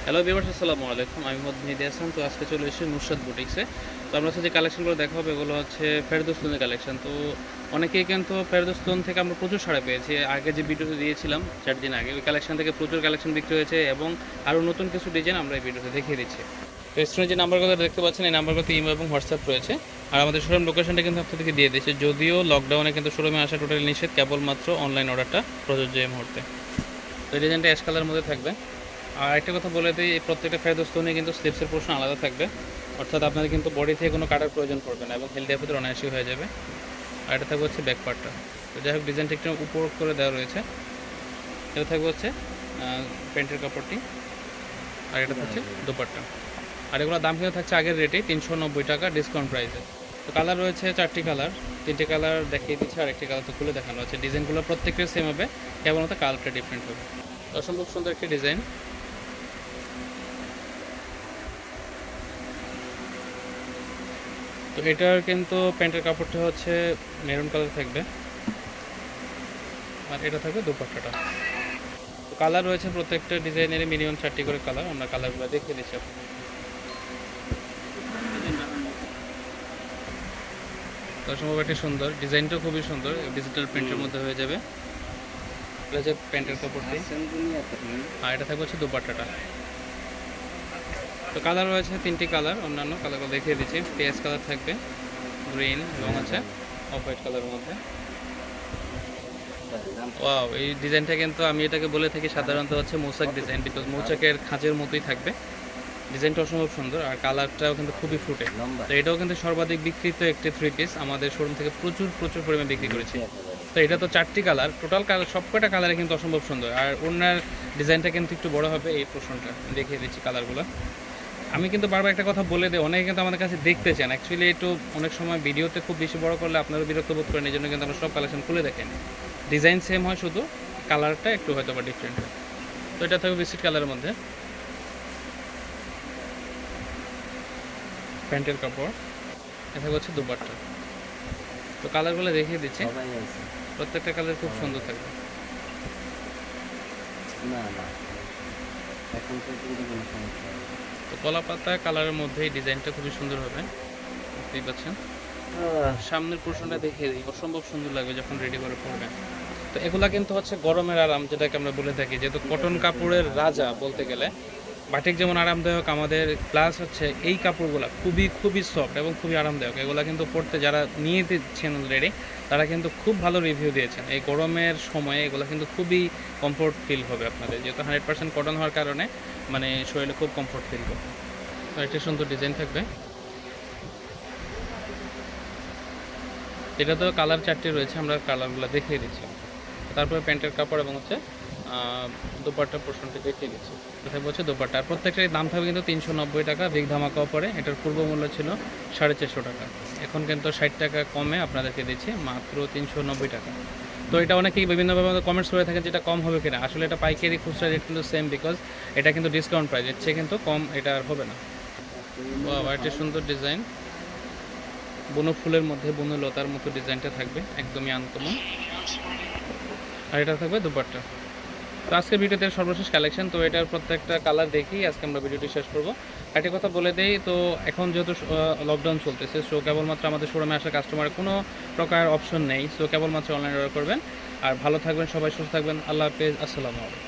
Hello viewers, আসসালামু আলাইকুম। আমি মোহাম্মদ মেহেদী হাসান। তো আজকে চলে এসেছি নুসরাত বুটিক্সে। তো আমরা হচ্ছে যে কালেকশনগুলো দেখা হবে, এগুলো হচ্ছে ফেরদৌস্তুনের কালেকশন। তো অনেকেই কিন্তু ফেরদৌস্তুন থেকে আমরা প্রচুর সাড়া পেয়েছি। আগে যে ভিডিওতে দিয়েছিলাম 4 দিন আগে, ওই কালেকশন থেকে প্রচুর কালেকশন বিক্রি হয়েছে এবং আরও নতুন কিছু ডিজাইন আমরা এই ভিডিওতে দেখিয়ে দিচ্ছি। তো স্ক্রিনে যে নাম্বারগুলো দেখতে পাচ্ছেন, এই নাম্বারগুলোতে ইমো এবং হোয়াটসঅ্যাপ রয়েছে। আর আমাদের শোরুম লোকেশনটা কিন্তু আপনাদেরকে দিয়ে দিয়েছে। যদিও লকডাউনে কিন্তু শোরুমে আসা টোটালি নিষেধ, কেবলমাত্র অনলাইন অর্ডারটা প্রযোজ্য এই মুহূর্তে। তো এই ডিজাইনটা অ্যাশ কালারের মধ্যে থাকবে। আর একটা কথা বলে দিই, এই প্রত্যেকটা ফেরদৌস্তুনে কিন্তু স্লিপসের পোর্শন আলাদা থাকবে, অর্থাৎ আপনাদের কিন্তু বডি থেকে কোনো কাটার প্রয়োজন পড়বে না এবং হেলদি আপদের অনায়াসী হয়ে যাবে। আর এটা থাকবে হচ্ছে ব্যাক পার্টটা। তো যাই হোক, ডিজাইনটা একটু উপর করে দেওয়া রয়েছে। এটা থাকবে হচ্ছে প্যান্টের কাপড়টি, আর এটা হচ্ছে দোপাট্টা। আর এগুলোর দাম কিন্তু থাকছে আগের রেটে 390 টাকা ডিসকাউন্ট প্রাইসে। তো কালার রয়েছে 4টি কালার, 3টে কালার দেখিয়ে দিচ্ছে, আর একটি কালার তো খুলে দেখানো আছে। ডিজাইনগুলো প্রত্যেকটাই সেম হবে, কেবলমাত্র কালারটা ডিফারেন্ট হবে। অসম্ভব সুন্দর একটি ডিজাইন। তো এটার কিন্তু প্যান্টের কাপড়টা হচ্ছে মেরুন কালার থাকবে, আর এটা থাকবে দুপাট্টাটা। তো কালার রয়েছে প্রত্যেকটা ডিজাইনের মিনিমাম 4টি করে কালার, আমরা কালারগুলো দেখিয়ে দিচ্ছি আপনাকে। তো সম্ভব একটি সুন্দর ডিজাইনটাও খুবই সুন্দর, ডিজিটাল প্রিন্টের মধ্যে হয়ে যাবে। এটা হচ্ছে প্যান্টের কাপড়টি, আর এটা থাকবে হচ্ছে দুপাট্টাটা। তো কালার রয়েছে 3টি কালার, অন্যান্য কালারগুলো দেখিয়ে দিচ্ছি। পেঁয়াজ কালার থাকবে, গ্রিন এবং হচ্ছে অফ হোয়াইট কালারের মধ্যে। ওয়াও, এই ডিজাইনটা কিন্তু আমি এটাকে বলে থাকি সাধারণত হচ্ছে মৌচাক ডিজাইন, বিকজ মৌচাকের খাঁজের মতোই থাকবে। ডিজাইনটা অসম্ভব সুন্দর, আর কালারটাও কিন্তু খুবই ফুটে। তো এটাও কিন্তু সর্বাধিক বিক্রিত একটি 3 পিস, আমাদের শোরুম থেকে প্রচুর পরিমাণে বিক্রি করেছি। তো এটা তো 4টি কালার, টোটাল কালার সবকটা কালারে কিন্তু অসম্ভব সুন্দর। আর ওনার ডিজাইনটা কিন্তু একটু বড় হবে, এই পোর্শনটা দেখিয়ে দিচ্ছি কালারগুলো। আমি কিন্তু বারবার একটা কথা বলে দিই, অনেকে কিন্তু আমাদের কাছে দেখতে চান। অ্যাকচুয়ালি একটু অনেক সময় ভিডিওতে খুব বেশি বড় করলে আপনারা বিরক্ত বোধ করেন, এই জন্য কিন্তু আমরা সব কালেকশন খুলে দেখেন। ডিজাইন সেম হয়, শুধু কালারটা একটু হয়তো বা ডিফারেন্ট হয়। তো এটা থাকবে বিস্কিট কালারের মধ্যে, প্যান্টের কাপড়। এটা হচ্ছে দুপাট্টা। তো কালারগুলো দেখিয়ে দিচ্ছি, প্রত্যেকটা কালার খুব সুন্দর থাকবে। তো কলা পাতা কালারের মধ্যে এই ডিজাইনটা খুবই সুন্দর হবে, দেখতেই পাচ্ছেন। সামনের পোর্শনটা দেখিয়ে দিই, অসম্ভব সুন্দর লাগবে যখন রেডি করে পরবেন। তো এগুলা কিন্তু হচ্ছে গরমের আরাম, যেটাকে আমরা বলে থাকি, যেহেতু কটন কাপড়ের রাজা বলতে গেলে। বাটিক যেমন আরামদায়ক আমাদের, প্লাস হচ্ছে এই কাপড়গুলো খুবই সফট এবং খুবই আরামদায়ক। এগুলো কিন্তু পরতে যারা নিয়ে দিচ্ছেন অলরেডি, তারা কিন্তু খুব ভালো রিভিউ দিয়েছেন। এই গরমের সময়ে এগুলো কিন্তু খুবই কমফোর্ট ফিল হবে আপনাদের, যেহেতু 100% কটন হওয়ার কারণে মানে শরীরে খুব কমফোর্ট ফিল হবে। তো একটা সুন্দর ডিজাইন থাকবে। এটা তো কালার 4টি রয়েছে, আমরা কালারগুলো দেখিয়ে দিচ্ছি। তারপরে প্যান্টের কাপড় এবং হচ্ছে দোপাট্টা পোর্শনটি দেখিয়ে দিচ্ছি। এটা হচ্ছে দোপাট্টা, আর প্রত্যেকটার দাম থাকবে কিন্তু 390 টাকা বিগ ধামাকা অফারে। এটার পূর্ব মূল্য ছিল 450 টাকা, এখন কিন্তু 60 টাকা কমে আপনাদেরকে দিচ্ছি মাত্র 390 টাকা। তো এটা অনেকেই বিভিন্নভাবে আমাদের কমেন্টস করে থাকেন যেটা কম হবে কিনা। আসলে এটা পাইকারি খুচরা রেট কিন্তু সেম, বিকজ এটা কিন্তু ডিসকাউন্ট প্রাইস, এর চেয়ে কিন্তু কম এটা আর হবে না। বাহ, একটা সুন্দর ডিজাইন, বনু ফুলের মধ্যে বনু লতার মতো ডিজাইনটা থাকবে, একদমই আনকমন। আর এটা থাকবে দুপাট্টা। তো আজকের ভিডিওতে সর্বশেষ কালেকশন। তো এটার প্রত্যেকটা কালার দেখি আজকে আমরা ভিডিওটি শেষ করবো। একটা কথা বলে দেই, তো এখন যেহেতু লকডাউন চলতেছে, সো কেবলমাত্র আমাদের শোরুমে আসা কাস্টমারের কোনো প্রকার অপশন নেই। সো কেবলমাত্র অনলাইন অর্ডার করবেন। আর ভালো থাকবেন সবাই, সুস্থ থাকবেন। আল্লাহ হাফেজ, আসসালামু আলাইকুম।